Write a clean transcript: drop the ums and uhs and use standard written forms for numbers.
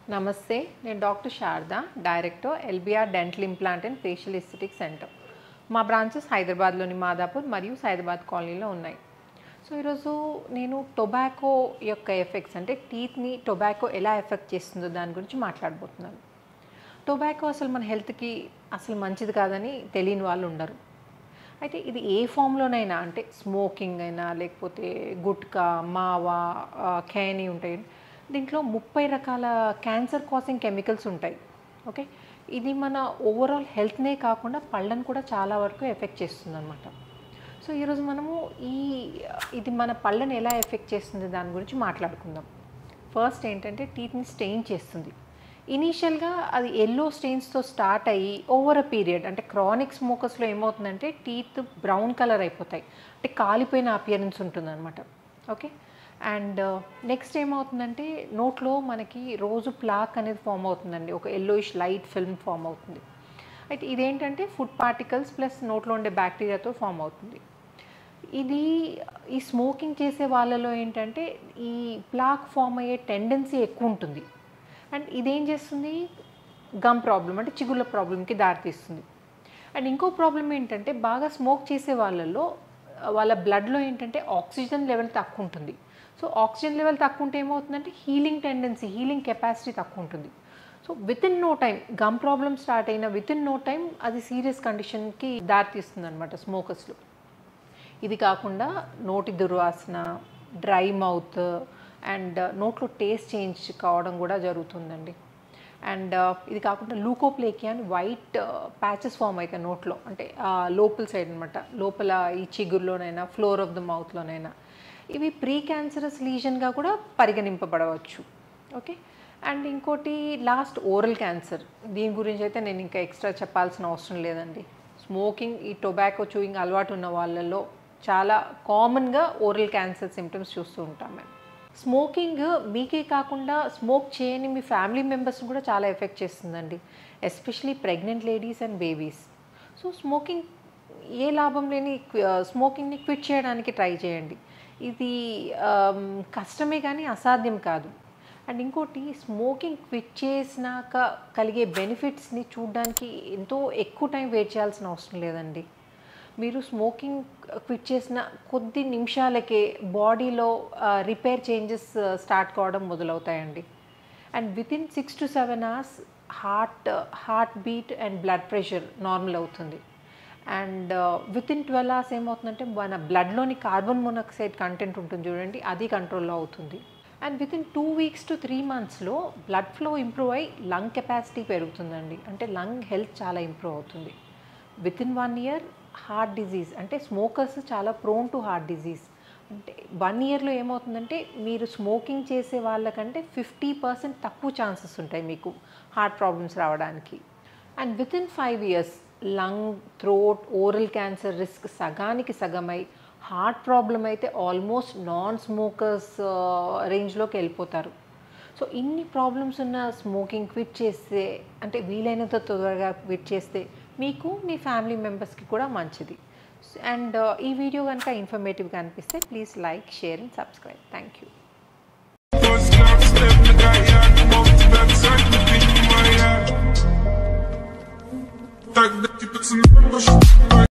నమస్తే, నేను doctor Sharada, director LBR dental implant and facial aesthetic centre. మా బ్రాంచెస్ హైదరాబాద్లోని మాధాపూర్ మరియు సైదాబాద్ కాలనీలో ఉన్నాయి. సో ఈరోజు నేను టొబాకో యొక్క ఎఫెక్ట్స్ అంటే టీత్ని టొబాకో ఎలా ఎఫెక్ట్ చేస్తుందో దాని గురించి మాట్లాడబోతున్నాను. టొబాకో అసలు మన హెల్త్కి అసలు మంచిది కాదని తెలియని వాళ్ళు ఉండరు. అయితే ఇది ఏ ఫామ్లోనైనా అంటే స్మోకింగ్ అయినా లేకపోతే గుట్కా, మావా, ఖైనీ ఉంటాయి. దీంట్లో 30 రకాల క్యాన్సర్ కాజింగ్ కెమికల్స్ ఉంటాయి. ఓకే, ఇది మన ఓవరాల్ హెల్త్నే కాకుండా పళ్ళను కూడా చాలా వరకు ఎఫెక్ట్ చేస్తుంది అనమాట. సో ఈరోజు మనము ఇది మన పళ్ళని ఎలా ఎఫెక్ట్ చేస్తుంది దాని గురించి మాట్లాడుకుందాం. ఫస్ట్ ఏంటంటే టీత్ని స్టెయిన్ చేస్తుంది. ఇనీషియల్గా అది ఎల్లో స్టెయిన్స్తో స్టార్ట్ అయ్యి ఓవర్ అ పీరియడ్ అంటే క్రానిక్ స్మోకర్స్లో ఏమవుతుందంటే టీత్ బ్రౌన్ కలర్ అయిపోతాయి, అంటే కాలిపోయిన అపియరెన్స్ ఉంటుందన్నమాట. ఓకే, అండ్ నెక్స్ట్ ఏమవుతుందంటే నోట్లో మనకి రోజు ప్లాక్ అనేది ఫామ్ అవుతుందండి, ఒక ఎల్లోయిష్ లైట్ ఫిల్మ్ ఫామ్ అవుతుంది. అయితే ఇదేంటంటే ఫుడ్ పార్టికల్స్ ప్లస్ నోట్లో ఉండే బ్యాక్టీరియాతో ఫామ్ అవుతుంది. ఈ స్మోకింగ్ చేసే వాళ్ళలో ఏంటంటే ఈ ప్లాక్ ఫామ్ అయ్యే టెండెన్సీ ఎక్కువ ఉంటుంది. అండ్ ఇదేం చేస్తుంది, గమ్ ప్రాబ్లం అంటే చిగుళ్ళ ప్రాబ్లంకి దారితీస్తుంది. అండ్ ఇంకో ప్రాబ్లం ఏంటంటే బాగా స్మోక్ చేసే వాళ్ళలో వాళ్ళ బ్లడ్లో ఏంటంటే ఆక్సిజన్ లెవెల్ తక్కువ ఉంటుంది. సో ఆక్సిజన్ లెవెల్ తక్కువ ఉంటే ఏమవుతుందంటే హీలింగ్ కెపాసిటీ తక్కువ ఉంటుంది. So within no time gum problem start అయిన విత్ ఇన్ నో టైం అది సీరియస్ కండిషన్కి దారితీస్తుంది అనమాట స్మోకర్స్లో. ఇది కాకుండా నోటి దుర్వాసన, డ్రై మౌత్ అండ్ నోట్లో టేస్ట్ చేంజ్ కావడం కూడా జరుగుతుందండి. అండ్ ఇది కాకుండా లూకోప్లేకియా అని వైట్ ప్యాచెస్ ఫామ్ అవుతాయి నోట్లో, అంటే లోపల సైడ్ అనమాట, లోపల ఈ చిగురులోనైనా ఫ్లోర్ ఆఫ్ ద మౌత్లోనైనా. ఇవి ప్రీ క్యాన్సరస్ లీజన్గా కూడా పరిగణింపబడవచ్చు. ఓకే, అండ్ ఇంకోటి లాస్ట్ ఓరల్ క్యాన్సర్. దీని గురించి అయితే నేను ఇంకా ఎక్స్ట్రా చెప్పాల్సిన అవసరం లేదండి. స్మోకింగ్, ఈ టొబాకో చూయింగ్ అలవాటు ఉన్న వాళ్ళలో చాలా కామన్గా ఓరల్ క్యాన్సర్ సిమ్టమ్స్ చూస్తూ ఉంటాం మేము. స్మోకింగ్ మీకే కాకుండా స్మోక్ చేయని మీ ఫ్యామిలీ మెంబర్స్ని కూడా చాలా ఎఫెక్ట్ చేస్తుందండి, especially pregnant ladies and babies. So smoking ఏ లాభం లేని స్మోకింగ్ని క్విట్ చేయడానికి ట్రై చేయండి. ఇది కష్టమే కానీ అసాధ్యం కాదు. అండ్ ఇంకోటి, స్మోకింగ్ క్విట్ చేసినాక కలిగే బెనిఫిట్స్ని చూడడానికి ఎంతో ఎక్కువ టైం వెయిట్ చేయాల్సిన అవసరం లేదండి. మీరు స్మోకింగ్ క్విట్ చేసిన కొద్ది నిమిషాలకే బాడీలో రిపేర్ చేంజెస్ స్టార్ట్ కావడం మొదలవుతాయండి. And within 6 to 7 hours heart beat and blood pressure normal అవుతుంది. అండ్ వితిన్ 12 hours ఏమవుతుందంటే మన బ్లడ్లోని కార్బన్ మోనాక్సైడ్ కంటెంట్ ఉంటుంది చూడండి, అది కంట్రోల్లో అవుతుంది. అండ్ వితిన్ 2 weeks to 3 monthsలో బ్లడ్ ఫ్లో ఇంప్రూవ్ అయ్యి లంగ్ కెపాసిటీ పెరుగుతుందండి, అంటే లంగ్ హెల్త్ చాలా ఇంప్రూవ్ అవుతుంది. వితిన్ 1 year హార్ట్ డిజీజ్, అంటే స్మోకర్స్ చాలా ప్రోన్ టు హార్ట్ డిజీజ్. అంటే 1 yearలో ఏమవుతుందంటే మీరు స్మోకింగ్ చేసే వాళ్ళకంటే 50% తక్కువ ఛాన్సెస్ ఉంటాయి మీకు హార్ట్ ప్రాబ్లమ్స్ రావడానికి. And within 5 years lung, throat, oral cancer risk సగానికి సగమై హార్ట్ ప్రాబ్లం అయితే ఆల్మోస్ట్ నాన్ స్మోకర్స్ రేంజ్లోకి వెళ్ళిపోతారు. సో ఇన్ని ప్రాబ్లమ్స్ ఉన్న స్మోకింగ్ క్విట్ చేస్తే, అంటే వీలైనంత త్వరగా క్విట్ చేస్తే మీకు మీ ఫ్యామిలీ మెంబర్స్కి కూడా మంచిది. అండ్ ఈ వీడియో కనుక ఇన్ఫర్మేటివ్గా అనిపిస్తే please like, share and subscribe. Thank you.